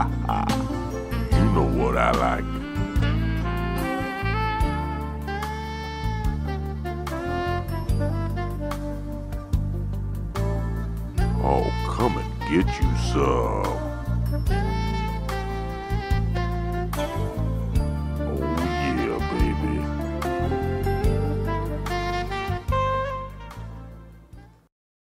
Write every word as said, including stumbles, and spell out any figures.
You know what I like. Oh, come and get you some.